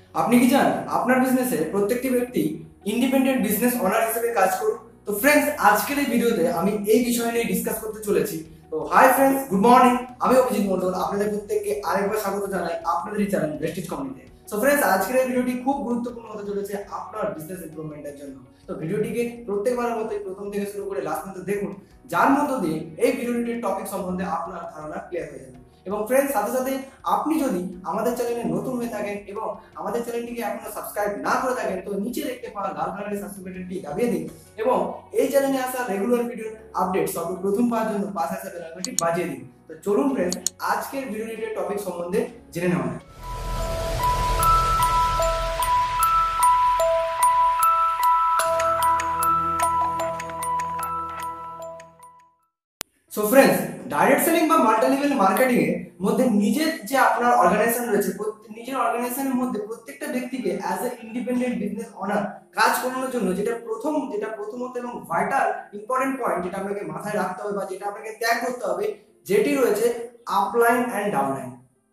আপনি কি চান আপনার বিজনেসে প্রত্যেকটি ব্যক্তি ইন্ডিপেন্ডেন্ট বিজনেস ওনার হিসেবে কাজ করুন? তো ফ্রেন্ডস, আজকের এই ভিডিওতে আমি এই বিষয় নিয়ে ডিসকাস করতে চলেছি। তো হাই ফ্রেন্ডস, গুড মর্নিং। আমি অভিজিৎ মন্ডল আপনাদের প্রত্যেককে আরেকবার স্বাগত জানাই আপনাদের এই চ্যানেল প্রেস্টিজ কমিউনিটিতে। সো ফ্রেন্ডস, আজকের এই ভিডিওটি খুব গুরুত্বপূর্ণ হতে চলেছে আপনার বিজনেস ইমপ্রুভমেন্টের জন্য। তো ভিডিওটিকে প্রত্যেকবারের মতো প্রথম থেকে শুরু করে লাস্ট পর্যন্ত দেখুন, যার মধ্য দিয়ে এই ভিডিওটির টপিক সম্বন্ধে আপনার ধারণা ক্লিয়ার হয়ে যাবে। এবং ফ্রেন্ডস, সাথে সাথে আপনি যদি আমাদের চ্যানেলে নতুন হয়ে থাকেন এবং আমাদের চ্যানেলটিকে এখনো সাবস্ক্রাইব না করে থাকেন, তো নিচে দেখতে পাওয়া লাল কালারের সাবস্ক্রাইব বাটনটি দাবিয়ে দিন এবং এই চ্যানেলে আসা রেগুলার ভিডিওর আপডেট সর্বপ্রথম পাওয়ার জন্য পাশে আসা বেল আইকনটি বাজিয়ে দিন। তো চলুন ফ্রেন্ডস, আজকের ভিডিওটির টপিক সম্বন্ধে জেনে নেওয়া যাক। সো ফ্রেন্ডস, ডাইরেক্ট সেলিং বা মাল্টি লেভেল মার্কেটিং এর মধ্যে নিজের যে আপনার অর্গানাইজেশন রয়েছে, নিজের অর্গানাইজেশনের মধ্যে প্রত্যেকটা ব্যক্তিকে as a independent business owner কাজ করানোর জন্য যেটা প্রথমত এবং ভাইটাল ইম্পর্টেন্ট পয়েন্ট যেটা আপনাকে মাথায় রাখতে হবে বা যেটা আপনাকে ত্যাগ করতে হবে, যেটি রয়েছে upline and downline.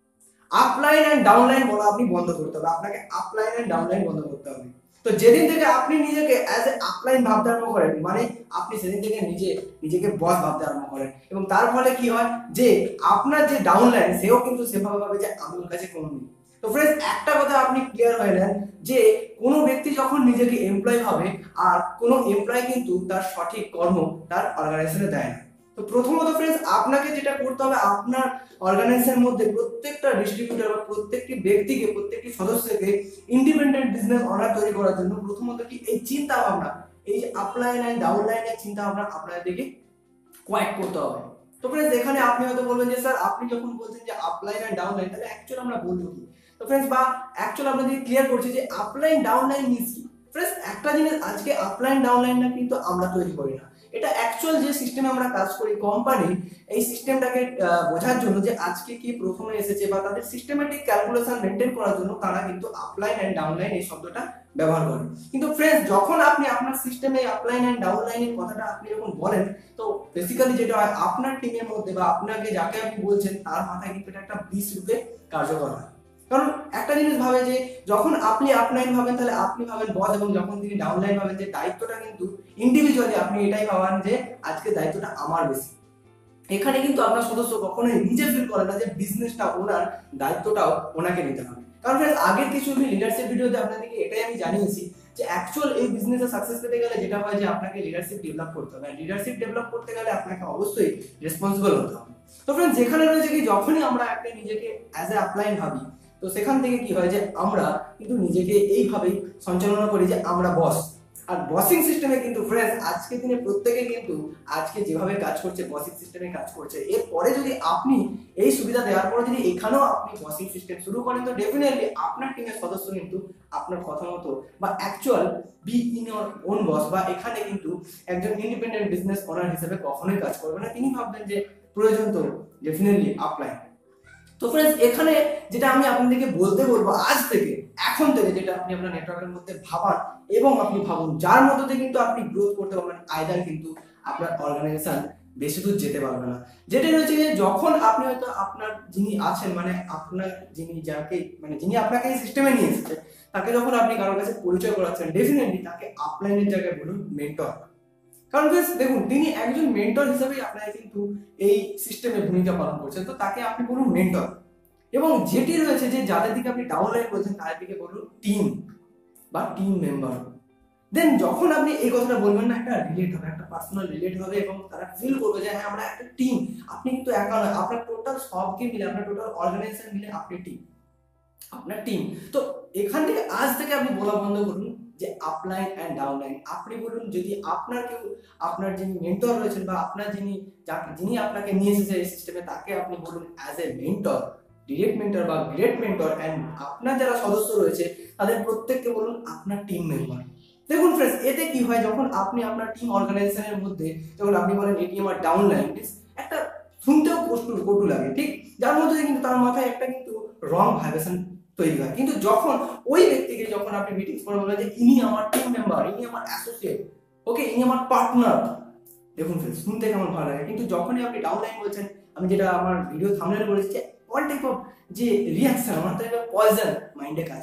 Upline and downline বলা আপনি বন্ধ করতে হবে, আপনাকে আপলাইন অ্যান্ড ডাউনলাইন বন্ধ করতে হবে। তো যেদিন থেকে আপনি নিজেকে অ্যাজ এ আপলাইন ভাবতে আরম্ভ করেন, মানে আপনি সেদিন থেকে নিজেকে বস ভাবতে আরম্ভ করেন এবং তার ফলে কি হয় যে আপনার যে ডাউনলাইন সেও কিন্তু সেভাবে ভাবে যে আমি ওর কাছে কোনো নেই। তো ফ্রেন্ডস, একটা কথা আপনি ক্লিয়ার হয়ে নেন যে কোনো ব্যক্তি যখন নিজেকে এমপ্লয় ভাবে আর কোনো এমপ্লয় কিন্তু তার সঠিক কর্ম তার অর্গানাইজেশনে দেয় না। তো প্রথমত ফ্রেন্ডস, আপনাকে যেটা করতে হবে, আপনার অর্গানাইজেশনের মধ্যে প্রত্যেকটা ডিস্ট্রিবিউটর বা প্রত্যেকটি ব্যক্তিকে, প্রত্যেকটি সদস্যকে ইন্ডিপেন্ডেন্ট বিজনেস অনার তৈরি করার জন্য প্রথমত কি এই চিন্তা ভাবনা, এই যে আপলাইন এন্ড ডাউনলাইনের চিন্তা ভাবনা আপনাদেরকে কোয়াইট করতে হবে। তো ফ্রেন্ডস, এখানে আপনি হয়তো বলবেন যে স্যার আপনি যখন বলছেন যে আপলাইন এন্ড ডাউনলাইন, তাহলে অ্যাকচুয়ালি আমরা বলবো কি? তো ফ্রেন্ডস, বা অ্যাকচুয়ালি আপনাদের ক্লিয়ার করছি যে আপলাইন ডাউনলাইন মিন্স কি। ফ্রেন্ডস, একটা জিনিস, আজকে আপলাইন ডাউনলাইনটা কিন্তু আমরা তৈরি করি না, এটা অ্যাকচুয়াল যে সিস্টেমে আমরা কাজ করি কোম্পানি, এই সিস্টেমটাকে বোঝার জন্য যে আজকে কি প্রথমে এসেছে বা তাদের সিস্টেমেটিক ক্যালকুলেশন মেনটেন করার জন্য তারা কিন্তু আপলাইন এন্ড ডাউনলাইন এই শব্দটা ব্যবহার করে। কিন্তু ফ্রেন্ডস, যখন আপনি আপনার সিস্টেমে আপলাইন এন্ড ডাউনলাইনের কথাটা আপনি যখন বলেন, তো বেসিক্যালি যেটা হয় আপনার টিমের মধ্যে বা আপনাকে যাকে আপনি বলছেন তার মাথায় কিন্তু এটা একটা বিষ রূপে কার্যকর হয়। কারণ একটা জিনিস ভাবে যে যখন আপনি আপলাইন ভাবেন তাহলে আপনি ভাবেন বস, এবং যখন তিনি ডাউনলাইন ভাবেন যে দায়িত্বটা কিন্তু ইন্ডিভিজুয়ালি আপনি এটাই ভাবেন যে আজকে দায়িত্বটা আমার বেশি। এখানে কিন্তু আপনার সদস্য কখনোই নিজে ফিল করে না যে বিজনেসটা ওনার, দায়িত্বটাও ওনাকে নিতে হবে। কারণ ফ্রেন্ডস, আগের কিছু লিডারশিপ ভিডিওতে আপনাদেরকে এটাই আমি জানিয়েছি যে অ্যাকচুয়াল এই বিজনেসে সাকসেস পেতে গেলে যেটা হয় যে আপনাকে লিডারশিপ ডেভেলপ করতে হবে। লিডারশিপ ডেভেলপ করতে গেলে আপনাকে অবশ্যই রেসপন্সিবল হতে হবে। তো ফ্রেন্ডস, যেখানে রয়েছে কি যখনই আমরা একটা নিজেকে অ্যাজ এ আপলাইন ভাবি, তো সেখান থেকে কি হয় যে আমরা কিন্তু নিজেকে এইভাবেই সঞ্চালনা করি যে আমরা বস। আর বসিং সিস্টেমে কিন্তু ফ্রেন্ডস, আজকে দিনে প্রত্যেকে কিন্তু আজকে যেভাবে কাজ করছে বসিং সিস্টেমে কাজ করছে। এরপরে যদি আপনি এই সুবিধা দেওয়ার পরে যদি এখানেও আপনি বসিং সিস্টেম শুরু করেন, তো ডেফিনেটলি আপনার টিমের সদস্য কিন্তু আপনার কথা মতো বা actual be in your own boss, বা এখানে কিন্তু একজন ইন্ডিপেন্ডেন্ট বিজনেস ওনার হিসেবে কখনোই কাজ করবে না। তিনি ভাববেন যে প্রয়োজন তো ডেফিনেটলি আপলাইন। তো ফ্রেন্ডস, এখানে যেটা আমি আপনাদেরকে বলতে বলবো আজ থেকে, এখন থেকে, যেটা আপনি আপনার নেটওয়ার্কের মধ্যে ভাবান এবং আপনি ভাবুন, যার মধ্যে কিন্তু আপনি গ্রোথ করতে পারবেন, আইদার কিন্তু আপনার অর্গানাইজেশন বেশি দূর যেতে পারবে না। যেটা হচ্ছে যে যখন আপনি হয়তো আপনার যিনি আছেন, মানে আপনার যিনি আপনাকে এই সিস্টেমে নিয়ে এসেছে, তাকে যখন আপনি কারোর কাছে পরিচয় করাচ্ছেন, ডেফিনেটলি তাকে আপলাইনের জায়গায় বলুন মেন্টর। কারণ দেখুন, তিনি একজন মেন্টর হিসেবেই আপনাকে কিন্তু এই সিস্টেমে ভূমিকা পালন করছেন, তো তাকে আপনি বলুন মেন্টর। এবং যেটি রয়েছে যে যাদের দিকে আপনি ডাউনলাইন করছেন তাদের দিকে বলুন টিম বা টিম মেম্বার। দেন যখন আপনি এই কথাটা বলবেন না, একটা রিলেট হবে, একটা পার্সোনাল রিলেট হবে এবং তারা ফিল করবে যে হ্যাঁ আমরা একটা টিম। আপনি কিন্তু একা নয়, আপনার টোটাল সবকে মিলে, আপনার টোটাল অর্গানাইজেশন মিলে আপনি টিম, আপনার টিম। তো এখান থেকে আজ থেকে আপনি বলা বন্ধ করুন যে আপলাইন অ্যান্ড ডাউনলাইন। আপনি বলুন, যদি আপনার কেউ, আপনার যিনি মেন্টর রয়েছেন বা আপনার যিনি আপনাকে নিয়ে এসেছে এই সিস্টেমে, তাকে আপনি বলুন as a mentor, direct mentor বা গ্রেট মেন্টর। অ্যান্ড আপনার যারা সদস্য রয়েছে তাদের প্রত্যেককে বলুন আপনার টিম মেম্বার। দেখুন ফ্রেন্ডস, এতে কি হয়, যখন আপনি আপনার টিম অর্গানাইজেশনের মধ্যে যখন আপনি বলেন এটি আমার ডাউনলাইন, একটা শুনতেও কটু লাগে, ঠিক, যার মধ্যে কিন্তু তার মাথায় একটা কিন্তু রং ভাইব্রেশন তৈরি হয়। কিন্তু যখন ওই ব্যক্তিকে যখন আপনি মিটিংস করে বলবেন যে ইনি আমার টিম মেম্বার, ইনি আমার অ্যাসোসিয়েট, ওকে, ইনি আমার পার্টনার, দেখুন ফ্রেন্ডস, শুনতে কেমন ভালো লাগে। কিন্তু যখনই আপনি ডাউনলাইন বলছেন, আমি যেটা আমার ভিডিও থাম্বনেলে বলেছি যে অল টাইপ অফ যে reaction, all type of poison মাইন্ডে কাজ করে।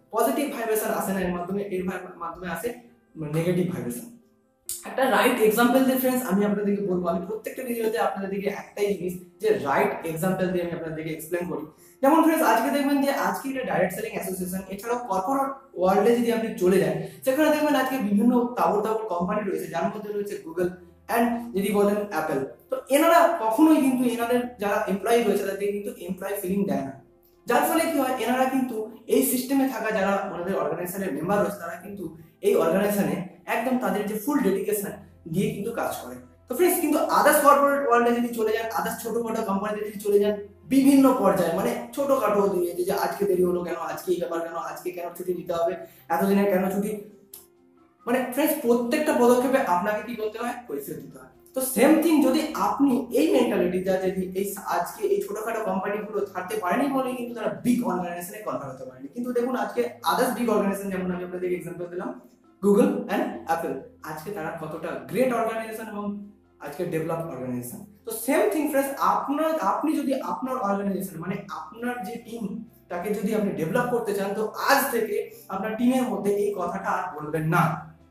পজিটিভ ভাইব্রেশন আসে না, এর মাধ্যমে আসে নেগেটিভ ভাইব্রেশন। একটা রাইট এক্সাম্পল দিয়ে ফ্রেন্ডস আমি আপনাদেরকে বলবো, আমি প্রত্যেকটা ভিডিওতে আপনাদেরকে একটাই জিনিস যে রাইট এক্সাম্পল দিয়ে আমি আপনাদেরকে এক্সপ্লেন করি। যেমন ফ্রেন্ডস আজকে দেখবেন যে আজকে এটা ডাইরেক্ট সেলিং অ্যাসোসিয়েশন, এছাড়াও কর্পোরেট ওয়ার্ল্ডে যদি আপনি চলে যান সেখানে দেখবেন আজকে বিভিন্ন তাবড় কোম্পানি রয়েছে, যার মধ্যে রয়েছে গুগল অ্যান্ড যদি বলেন অ্যাপেল। তো এনারা কখনোই কিন্তু এনাদের যারা এমপ্লয়ি রয়েছে তাদের কিন্তু এমপ্লয়ি ফিলিং দেয় না, যার ফলে কি হয় এনারা কিন্তু এই সিস্টেমে থাকা যারা ওনাদের অর্গানাইজেশনের মেম্বার রয়েছে তারা কিন্তু এই অর্গানাইজেশনে একদম তাদের যে ফুল ডেডিকেশন দিয়ে কিন্তু কাজ করে। তো ফ্রেন্ডস কিন্তু আদার্স কর্পোরেট ওয়ার্ল্ডে যদি চলে যান, আদার্স ছোটখাটো কোম্পানিতে যদি চলে যান, বিভিন্ন পর্যায়ে মানে ছোটখাটো দিয়ে যে আজকে দেরি হলো কেন, আজকে এই ব্যাপার কেন, আজকে কেন ছুটি নিতে হবে, এতদিনের কেন ছুটি, মানে ফ্রেন্ডস প্রত্যেকটা পদক্ষেপে আপনাকে কি করতে হয়, পরিচয় দিতে হয়। তো সেম থিং যদি আপনি এই মেন্টালিটি যদি এই আজকে এই ছোটখাটো কোম্পানিগুলো থাকতে পারেনি বলে কিন্তু তারা বিগ অর্গানাইজেশনে কনভার্ট হতে পারেনি। কিন্তু দেখুন আজকে আদার্স বিগ অর্গানাইজেশন, যেমন আমি আপনাদের এক্সাম্পল দিলাম গুগল অ্যান্ড অ্যাপেল, আজকে তারা কতটা গ্রেট অর্গানাইজেশন এবং আজকে ডেভেলপ অর্গানাইজেশন। তো সেম থিং ফ্রেন্ডস আপনি যদি আপনার অর্গানাইজেশন মানে আপনার যে টিম তাকে যদি আপনি ডেভেলপ করতে চান, তো আজ থেকে আপনার টিমের মধ্যে এই কথাটা আর বলবেন না।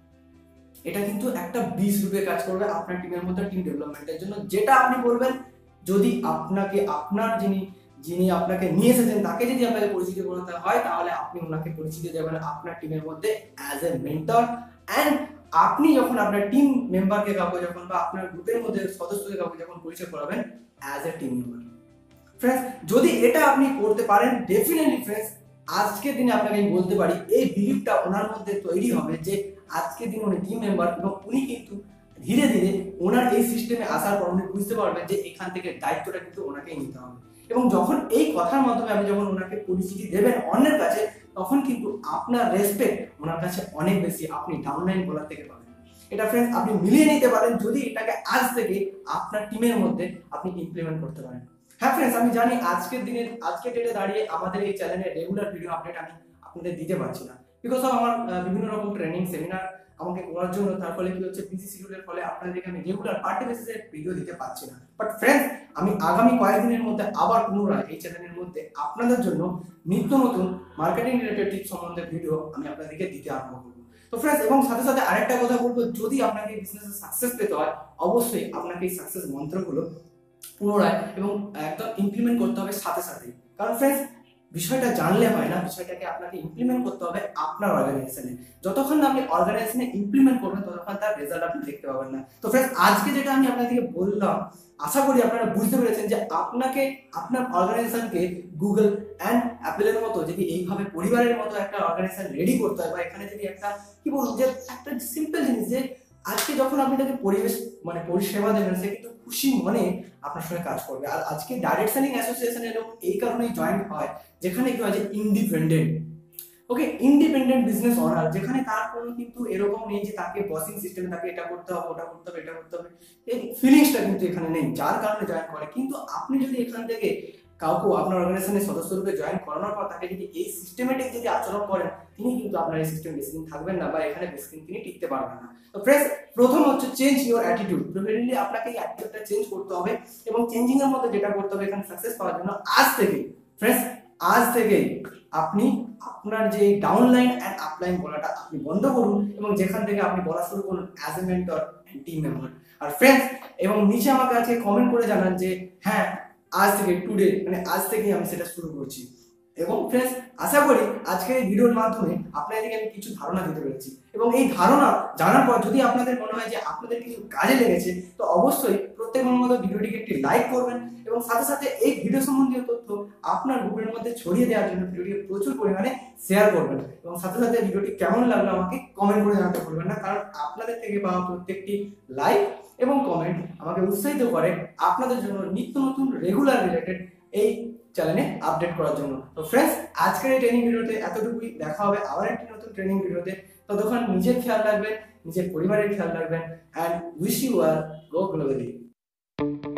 এটা কিন্তু একটা বীজ রূপে কাজ করবে আপনার টিমের মধ্যে টিম ডেভেলপমেন্টের জন্য। যেটা আপনি বলবেন, যদি আপনাকে আপনার যিনি আপনাকে নিয়ে এসেছেন তাকে যদি আপনাকে পরিচিতি করাতে হয়, তাহলে আপনি ওনাকে পরিচিতি দেবেন আপনার টিমের মধ্যে অ্যাজ এ মেন্টর। অ্যান্ড আপনি যখন আপনার টিম মেম্বারকে কাউকে যখন বা আপনার গ্রুপের মধ্যে সদস্যকে কাউকে যখন পরিচয় করাবেন as a team member. Friends যদি এটা আপনি করতে পারেন, ডেফিনেটলি ফ্রেন্ডস আজকের দিনে আপনাকে আমি বলতে পারি এই বিলিফটা ওনার মধ্যে তৈরি হবে যে আজকের দিন উনি টিম মেম্বার, এবং উনি কিন্তু ধীরে ধীরে ওনার এই সিস্টেমে আসার পর উনি বুঝতে পারবেন যে এখান থেকে দায়িত্বটা কিন্তু ওনাকেই নিতে হবে। এবং যখন এই কথার মাধ্যমে আপনি যখন ওনাকে পরিচিতি দেবেন অন্যের কাছে, তখন কিন্তু আপনার রেসপেক্ট ওনার কাছে অনেক বেশি আপনি ডাউনলাইন বলার থেকে পাবেন। এটা ফ্রেন্ডস আপনি মিলিয়ে নিতে পারেন যদি এটাকে আজ থেকে আপনার টিমের মধ্যে আপনি ইমপ্লিমেন্ট করতে পারেন। হ্যাঁ ফ্রেন্ডস আমি জানি আজকের ডেটে দাঁড়িয়ে আমাদের এই চ্যানেলে রেগুলার ভিডিও আপডেট আমি আপনাদের দিতে পারছি না, বিকজ অফ আমার বিভিন্ন রকম ট্রেনিং সেমিনার আমাকে করার জন্য, তার ফলে কি হচ্ছে বিজি শিডিউলের ফলে আপনাদেরকে আমি রেগুলার পার্টি বেসিসে ভিডিও দিতে পারছি না। বাট ফ্রেন্ডস আমি আগামী কয়েকদিনের মধ্যে আবার পুনরায় এই চ্যানেলের মধ্যে আপনাদের জন্য নিত্য নতুন মার্কেটিং রিলেটেড টিপস সম্বন্ধে ভিডিও আমি আপনাদেরকে দিতে আরম্ভ করবো। তো ফ্রেন্ডস এবং সাথে সাথে আরেকটা কথা বলবো, যদি আপনাকে বিজনেসে সাকসেস পেতে হয় অবশ্যই আপনাকে এই সাকসেস মন্ত্রগুলো পুনরায় এবং একদম ইমপ্লিমেন্ট করতে হবে সাথে সাথে। কারণ ফ্রেন্ডস বিষয়টা জানলে হয় না, বিষয়টাকে আপনাকে ইমপ্লিমেন্ট করতে হবে আপনার অর্গানাইজেশনে। যতক্ষণ না আপনি অর্গানাইজেশনে ইমপ্লিমেন্ট করবেন ততক্ষণ তার রেজাল্ট আপনি দেখতে পাবেন না। তো ফ্রেন্ডস আজকে যেটা আমি আপনাদেরকে বললাম, আশা করি আপনারা বুঝতে পেরেছেন যে আপনাকে আপনার অর্গানাইজেশনকে গুগল অ্যান্ড অ্যাপেলের মতো যদি এইভাবে পরিবারের মতো একটা অর্গানাইজেশন রেডি করতে হয়, বা এখানে যদি একটা কি বলুন যে একটা সিম্পল জিনিস যে আজকে যখন আপনি তাকে পরিষেবা দেবেন, সে কিন্তু খুশি মনে আপনার সঙ্গে কাজ করবে। আর আজকে ডাইরেক্ট সেলিং অ্যাসোসিয়েশনের লোক এই কারণেই জয়েন হয়, যেখানে কি হয় যে independent, okay, independent business owner, যেখানে তার কোনো কিন্তু এরকম নেই যে তাকে বসিং সিস্টেমে তাকে এটা করতে হবে, ওটা করতে হবে, এটা করতে হবে, এই ফিলিংসটা কিন্তু এখানে নেই, যার কারণে জয়েন করে। কিন্তু আপনি যদি এখান থেকে কাউকে আপনার অর্গানাইজেশনের সদস্য রূপে জয়েন করানোর পর তাকে যদি এই সিস্টেমেটিক যদি আচরণ করেন, তিনি কিন্তু আপনার এই সিস্টেম বেশি দিন থাকবেন না, বা এখানে বেশি দিন তিনি টিকতে পারবেন না। তো ফ্রেন্ডস প্রথম হচ্ছে চেঞ্জ ইউর অ্যাটিটিউড। ডেফিনেটলি আপনাকে এই অ্যাটিটিউডটা চেঞ্জ করতে হবে, এবং চেঞ্জিং এর মধ্যে যেটা করতে হবে এখানে সাকসেস পাওয়ার জন্য আজ থেকে ফ্রেন্ডস আজ থেকে আপনি আপনার যে ডাউনলাইন অ্যান্ড আপলাইন বলাটা আপনি বন্ধ করুন, এবং যেখান থেকে আপনি বলা শুরু করুন as a mentor and team member. আর ফ্রেন্ডস এবং নিচে আমাকে আজকে কমেন্ট করে জানান যে হ্যাঁ আজ থেকে টুডে মানে আজ থেকেই আমি সেটা শুরু করছি। এবং ফ্রেন্ডস আশা করি আজকের এই ভিডিওর মাধ্যমে আপনাদেরকে আমি কিছু ধারণা দিতে পেরেছি, এবং এই ধারণা জানার পর যদি আপনাদের মনে হয় যে আপনাদের কিছু কাজে লেগেছে, তো অবশ্যই প্রত্যেকের মতো ভিডিওটিকে একটি লাইক করবেন, এবং সাথে সাথে এই ভিডিও সম্বন্ধীয় তথ্য আপনার গ্রুপের মধ্যে ছড়িয়ে দেওয়ার জন্য ভিডিওটিকে প্রচুর পরিমাণে শেয়ার করবেন, এবং সাথে সাথে ভিডিওটি কেমন লাগলো আমাকে কমেন্ট করে জানাতে ভুলবেন না। কারণ আপনাদের থেকে পাওয়া প্রত্যেকটি লাইক এবং কমেন্ট আমাকে উৎসাহিত করে আপনাদের জন্য নিত্য নতুন রেগুলার রিলেটেড এই চ্যানেলে আপডেট করার জন্য। তো ফ্রেন্ডস আজকের এই ট্রেনিং ভিডিওতে এতটুকুই, দেখা হবে আবার একটি নতুন ট্রেনিং ভিডিওতে। ততক্ষণ নিজের খেয়াল রাখবেন, নিজের পরিবারের খেয়াল রাখবেন, অ্যান্ড উইশ ইউ আর গো গ্লোবালি।